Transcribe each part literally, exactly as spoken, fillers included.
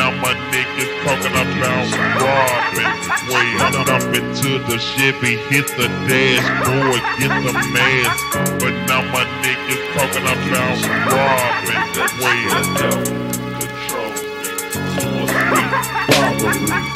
now my niggas talking about robbing. Way up, up into the Chevy, hit the dashboard, get the mask. But now my niggas talking about robbing. Way up, control me, robbery.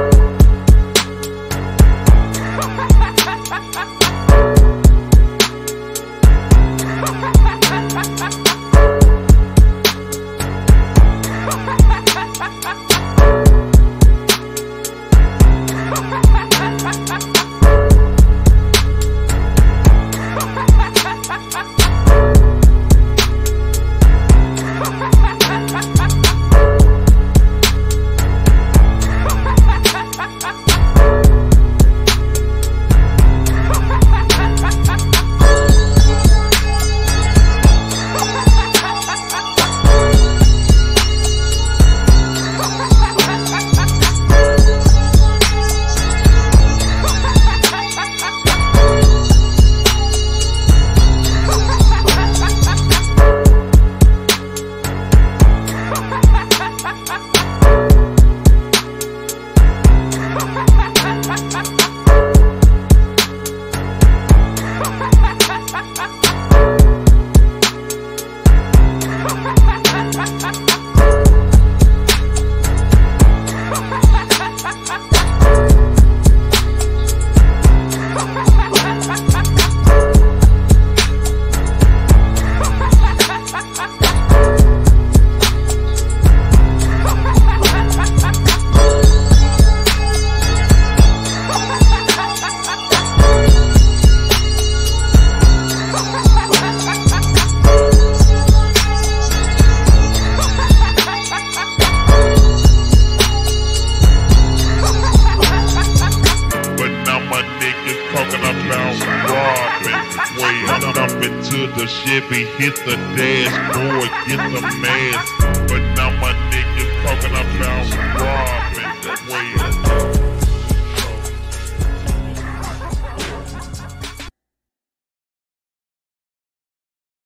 Into the Chevy, hit the dashboard, get the mask. But now my niggas talking about